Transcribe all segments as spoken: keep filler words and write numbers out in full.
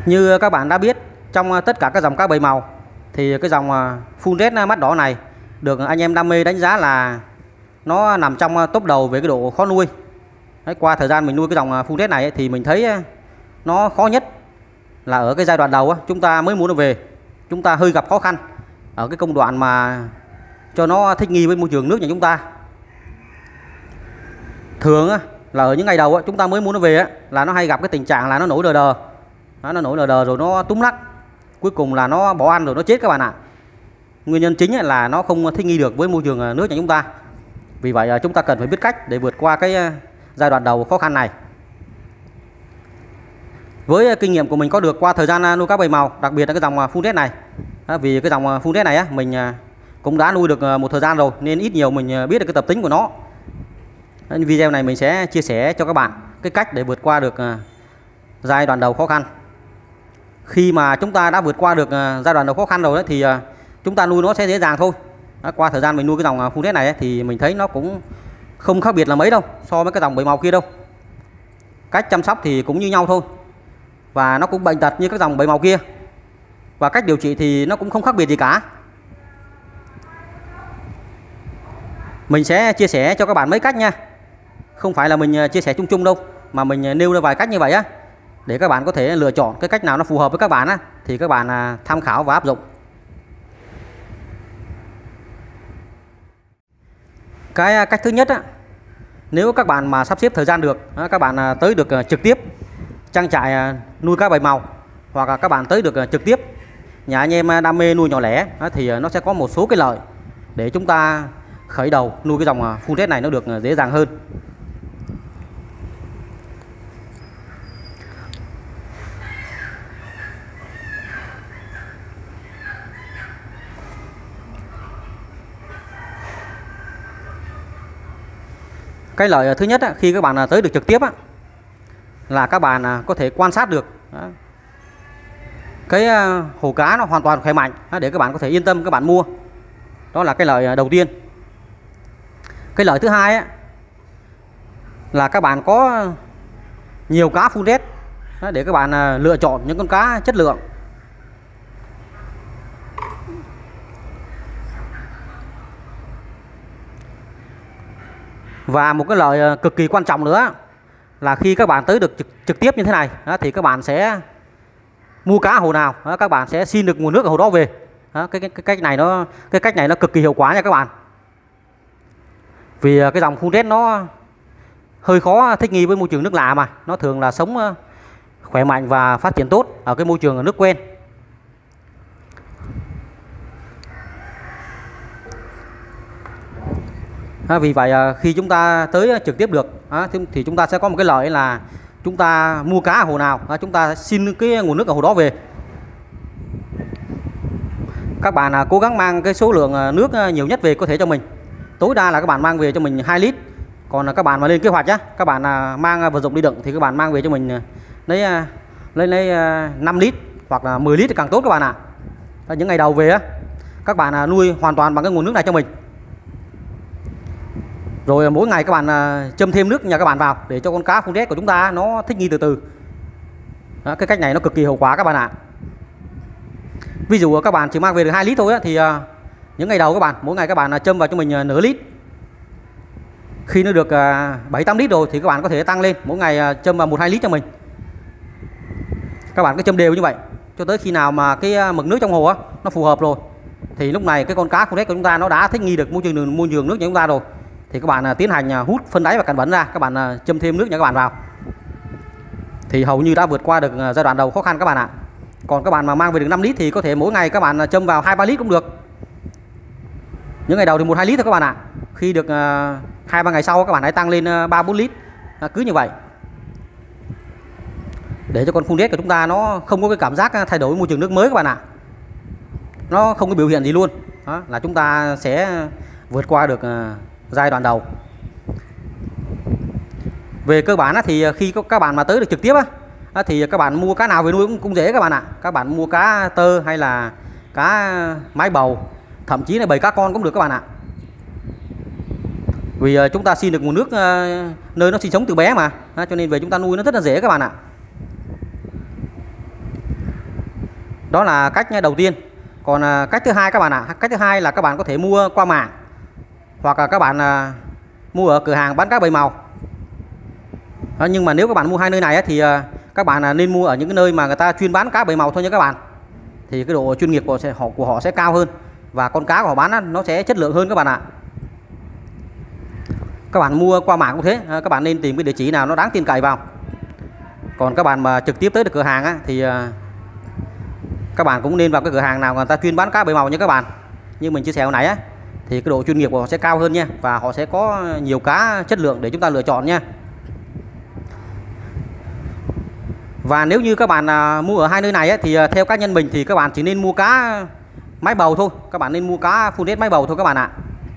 Như các bạn đã biết, trong tất cả các dòng cá bảy màu thì cái dòng full red mắt đỏ này được anh em đam mê đánh giá là nó nằm trong top đầu về cái độ khó nuôi. Đấy, qua thời gian mình nuôi cái dòng full red này thì mình thấy nó khó nhất là ở cái giai đoạn đầu chúng ta mới muốn nó về, chúng ta hơi gặp khó khăn ở cái công đoạn mà cho nó thích nghi với môi trường nước nhà chúng ta. Thường là ở những ngày đầu chúng ta mới muốn nó về là nó hay gặp cái tình trạng là nó nổi đờ đờ, nó nổi đờ đờ rồi nó túm lắc, cuối cùng là nó bỏ ăn rồi nó chết các bạn ạ. Nguyên nhân chính là nó không thích nghi được với môi trường nước nhà chúng ta. Vì vậy chúng ta cần phải biết cách để vượt qua cái giai đoạn đầu khó khăn này. Với kinh nghiệm của mình có được qua thời gian nuôi cá bảy màu, đặc biệt là cái dòng full red này, vì cái dòng full red này mình cũng đã nuôi được một thời gian rồi nên ít nhiều mình biết được cái tập tính của nó. Video này mình sẽ chia sẻ cho các bạn cái cách để vượt qua được giai đoạn đầu khó khăn. Khi mà chúng ta đã vượt qua được giai đoạn đầu khó khăn rồi đấy, thì chúng ta nuôi nó sẽ dễ dàng thôi. Qua thời gian mình nuôi cái dòng full red này thì mình thấy nó cũng không khác biệt là mấy đâu so với cái dòng bảy màu kia đâu. Cách chăm sóc thì cũng như nhau thôi, và nó cũng bệnh tật như các dòng bảy màu kia, và cách điều trị thì nó cũng không khác biệt gì cả. Mình sẽ chia sẻ cho các bạn mấy cách nha, không phải là mình chia sẻ chung chung đâu, mà mình nêu ra vài cách như vậy á để các bạn có thể lựa chọn cái cách nào nó phù hợp với các bạn á, thì các bạn tham khảo và áp dụng. Cái cách thứ nhất á, nếu các bạn mà sắp xếp thời gian được, các bạn tới được trực tiếp trang trại nuôi cá bảy màu, hoặc là các bạn tới được trực tiếp nhà anh em đam mê nuôi nhỏ lẻ, thì nó sẽ có một số cái lợi để chúng ta khởi đầu nuôi cái dòng full red này nó được dễ dàng hơn. Cái lợi thứ nhất khi các bạn tới được trực tiếp là các bạn có thể quan sát được cái hồ cá nó hoàn toàn khỏe mạnh để các bạn có thể yên tâm các bạn mua. Đó là cái lợi đầu tiên. Cái lợi thứ hai là các bạn có nhiều cá full red để các bạn lựa chọn những con cá chất lượng. Và một cái lợi cực kỳ quan trọng nữa là khi các bạn tới được trực, trực tiếp như thế này thì các bạn sẽ mua cá hồ nào các bạn sẽ xin được nguồn nước ở hồ đó về. Cái, cái, cái cách này nó cái cách này nó cực kỳ hiệu quả nha các bạn. Vì cái dòng full red nó hơi khó thích nghi với môi trường nước lạ, mà nó thường là sống khỏe mạnh và phát triển tốt ở cái môi trường nước quen. À, vì vậy khi chúng ta tới trực tiếp được à, thì chúng ta sẽ có một cái lợi là chúng ta mua cá ở hồ nào à, chúng ta xin cái nguồn nước ở hồ đó về. Các bạn à, cố gắng mang cái số lượng nước nhiều nhất về có thể cho mình. Tối đa là các bạn mang về cho mình hai lít. Còn các bạn mà lên kế hoạch á, các bạn à, mang vật dụng đi đựng thì các bạn mang về cho mình lấy lấy lấy năm lít hoặc là mười lít thì càng tốt các bạn ạ. À. Những ngày đầu về á, các bạn à, nuôi hoàn toàn bằng cái nguồn nước này cho mình. Rồi mỗi ngày các bạn châm thêm nước nhà các bạn vào để cho con cá full red của chúng ta nó thích nghi từ từ. Đó, cái cách này nó cực kỳ hiệu quả các bạn ạ. Ví dụ các bạn chỉ mang về được hai lít thôi á, thì những ngày đầu các bạn mỗi ngày các bạn châm vào cho mình nửa lít. Khi nó được bảy tám lít rồi thì các bạn có thể tăng lên mỗi ngày châm vào một hai lít cho mình. Các bạn cứ châm đều như vậy cho tới khi nào mà cái mực nước trong hồ á, nó phù hợp rồi, thì lúc này cái con cá full red của chúng ta nó đã thích nghi được môi trường môi trường nước nhà chúng ta rồi, thì các bạn tiến hành hút phân đáy và cặn bẩn ra, các bạn châm thêm nước nhà các bạn vào, thì hầu như đã vượt qua được giai đoạn đầu khó khăn các bạn ạ. Còn các bạn mà mang về được năm lít thì có thể mỗi ngày các bạn châm vào hai ba lít cũng được. Những ngày đầu thì một hai lít thôi các bạn ạ. Khi được hai ba ngày sau các bạn hãy tăng lên ba bốn lít, cứ như vậy để cho con full red của chúng ta nó không có cái cảm giác thay đổi môi trường nước mới các bạn ạ. Nó không có biểu hiện gì luôn. Đó là chúng ta sẽ vượt qua được giai đoạn đầu. Về cơ bản thì khi các bạn mà tới được trực tiếp thì các bạn mua cá nào về nuôi cũng, cũng dễ các bạn ạ. Các bạn mua cá tơ hay là cá mái bầu, thậm chí là bầy cá con cũng được các bạn ạ. Vì chúng ta xin được nguồn nước nơi nó sinh sống từ bé mà, cho nên về chúng ta nuôi nó rất là dễ các bạn ạ. Đó là cách đầu tiên. Còn cách thứ hai các bạn ạ, à, cách thứ hai là các bạn có thể mua qua mạng hoặc là các bạn à, mua ở cửa hàng bán cá bảy màu. Đó, nhưng mà nếu các bạn mua hai nơi này á, thì à, các bạn à, nên mua ở những cái nơi mà người ta chuyên bán cá bảy màu thôi nha các bạn. Thì cái độ chuyên nghiệp của họ, của họ sẽ cao hơn và con cá của họ bán á, nó sẽ chất lượng hơn các bạn ạ. À. Các bạn mua qua mạng cũng thế, à, các bạn nên tìm cái địa chỉ nào nó đáng tin cậy vào. Còn các bạn mà trực tiếp tới được cửa hàng á, thì à, các bạn cũng nên vào cái cửa hàng nào người ta chuyên bán cá bảy màu nha các bạn. Như mình chia sẻ hồi nãy á, thì cái độ chuyên nghiệp của họ sẽ cao hơn nha, và họ sẽ có nhiều cá chất lượng để chúng ta lựa chọn nha. Và nếu như các bạn à, mua ở hai nơi này á, thì à, theo cá nhân mình thì các bạn chỉ nên mua cá máy bầu thôi. Các bạn nên mua cá full red máy bầu thôi các bạn ạ.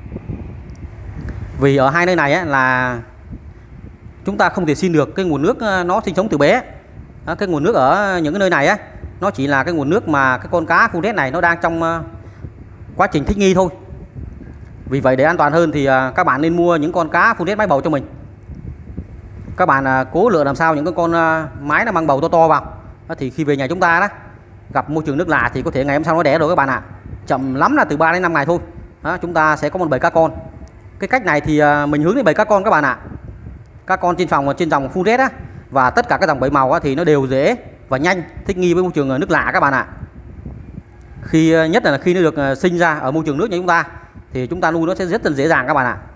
Vì ở hai nơi này á, là chúng ta không thể xin được cái nguồn nước nó sinh sống từ bé. Đó, cái nguồn nước ở những cái nơi này á, nó chỉ là cái nguồn nước mà cái con cá full red này nó đang trong uh, quá trình thích nghi thôi. Vì vậy để an toàn hơn thì uh, các bạn nên mua những con cá full red máy bầu cho mình. Các bạn uh, cố lựa làm sao những cái con uh, mái nó mang bầu to to vào. Đó, thì khi về nhà chúng ta đó gặp môi trường nước lạ thì có thể ngày hôm sau nó đẻ rồi các bạn ạ. À. Chậm lắm là từ ba đến năm ngày thôi. Đó, chúng ta sẽ có một bầy cá con. Cái cách này thì uh, mình hướng đến bầy cá con các bạn ạ. À. Các con trên phòng trên dòng full red á, và tất cả các dòng bảy màu á, thì nó đều dễ và nhanh thích nghi với môi trường nước lạ các bạn ạ. Khi nhất là khi nó được sinh ra ở môi trường nước như chúng ta thì chúng ta nuôi nó sẽ rất là dễ dàng các bạn ạ.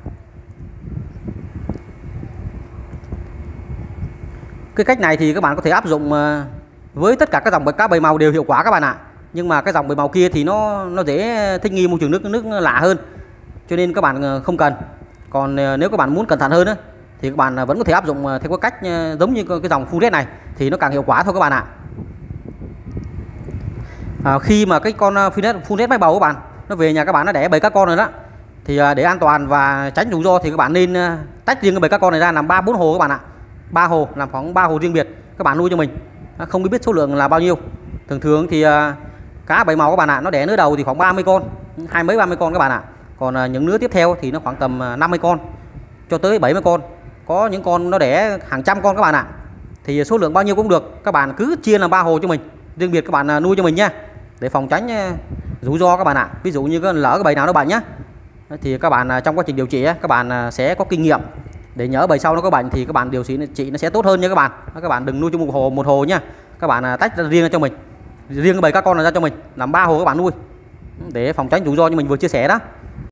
Cái cách này thì các bạn có thể áp dụng với tất cả các dòng cá bảy màu đều hiệu quả các bạn ạ. Nhưng mà cái dòng bảy màu kia thì nó nó dễ thích nghi môi trường nước nước lạ hơn, cho nên các bạn không cần. Còn nếu các bạn muốn cẩn thận hơn á, thì các bạn vẫn có thể áp dụng theo cái cách giống như cái dòng full red này thì nó càng hiệu quả thôi các bạn ạ. À, khi mà cái con full red máy bầu các bạn nó về nhà các bạn nó đẻ bầy cá con rồi đó, thì để an toàn và tránh rủi ro thì các bạn nên tách riêng cái bầy cá con này ra làm ba bốn hồ các bạn ạ. Ba hồ, làm khoảng ba hồ riêng biệt các bạn nuôi cho mình. Không biết số lượng là bao nhiêu. Thường thường thì cá bảy màu các bạn ạ, nó đẻ nứa đầu thì khoảng ba mươi con, hai mấy ba mươi con các bạn ạ. Còn những nứa tiếp theo thì nó khoảng tầm năm mươi con cho tới bảy mươi con. Có những con nó đẻ hàng trăm con các bạn ạ. Thì số lượng bao nhiêu cũng được, các bạn cứ chia làm ba hồ cho mình, riêng biệt các bạn nuôi cho mình nha, để phòng tránh rủi ro các bạn ạ. Ví dụ như lỡ cái bầy nào nó bệnh nhá, thì các bạn trong quá trình điều trị các bạn sẽ có kinh nghiệm để nhỡ bầy sau nó có bệnh thì các bạn điều trị nó sẽ tốt hơn nha các bạn. Các bạn đừng nuôi chung một hồ một hồ nha, các bạn tách ra riêng ra cho mình, riêng cái bầy cá con này ra cho mình làm ba hồ các bạn nuôi để phòng tránh rủi ro như mình vừa chia sẻ đó.